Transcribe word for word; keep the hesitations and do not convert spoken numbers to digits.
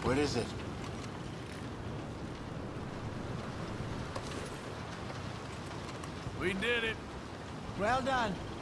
What is it? We did it. Well done.